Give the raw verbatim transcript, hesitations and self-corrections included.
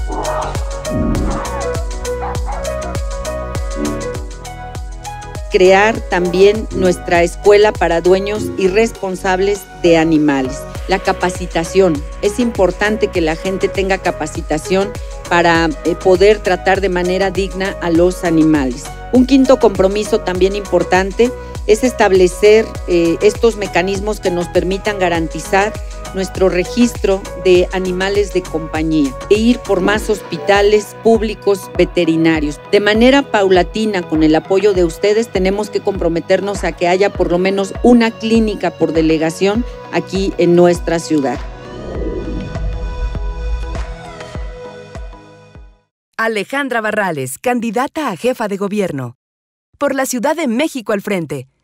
Crear también nuestra escuela para dueños y responsables de animales. La capacitación. Es importante que la gente tenga capacitación para eh, poder tratar de manera digna a los animales. Un quinto compromiso también importante es establecer eh, estos mecanismos que nos permitan garantizar nuestro registro de animales de compañía e ir por más hospitales públicos veterinarios. De manera paulatina, con el apoyo de ustedes, tenemos que comprometernos a que haya por lo menos una clínica por delegación aquí en nuestra ciudad. Alejandra Barrales, candidata a jefa de gobierno. Por la Ciudad de México al frente.